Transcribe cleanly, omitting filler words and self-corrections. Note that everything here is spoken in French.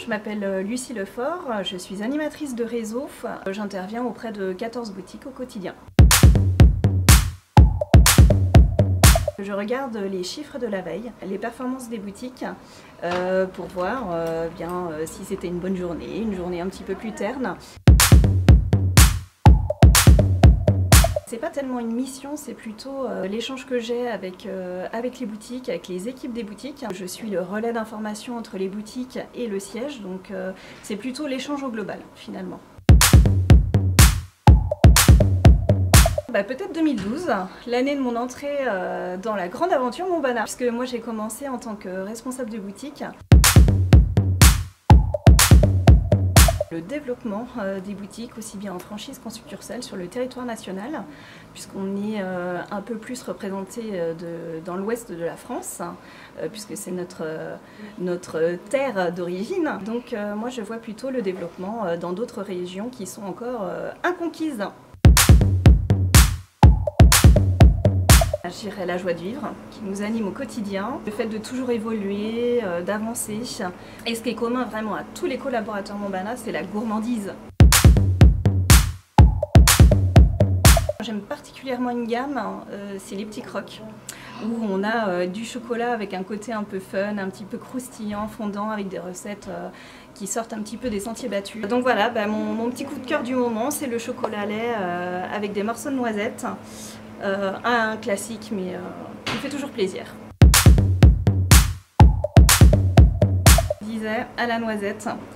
je m'appelle Lucie Lefort, je suis animatrice de réseau. J'interviens auprès de 14 boutiques au quotidien. Je regarde les chiffres de la veille, les performances des boutiques pour voir si c'était une bonne journée, une journée un petit peu plus terne. C'est pas tellement une mission, c'est plutôt l'échange que j'ai avec les boutiques, avec les équipes des boutiques. Je suis le relais d'information entre les boutiques et le siège, donc c'est plutôt l'échange au global finalement. Peut-être 2012, l'année de mon entrée dans la grande aventure Montbana, puisque moi j'ai commencé en tant que responsable de boutique. Le développement des boutiques, aussi bien en franchise qu'en succursale sur le territoire national, puisqu'on est un peu plus représenté dans l'ouest de la France, puisque c'est notre terre d'origine. Donc moi je vois plutôt le développement dans d'autres régions qui sont encore inconquises. Je dirais la joie de vivre qui nous anime au quotidien, le fait de toujours évoluer, d'avancer. Et ce qui est commun vraiment à tous les collaborateurs Montbana, c'est la gourmandise. J'aime particulièrement une gamme, c'est les petits crocs, où on a du chocolat avec un côté un peu fun, un petit peu croustillant, fondant, avec des recettes qui sortent un petit peu des sentiers battus. Donc voilà, mon petit coup de cœur du moment, c'est le chocolat lait avec des morceaux de noisettes. Un classique, mais qui fait toujours plaisir. Je disais à la noisette,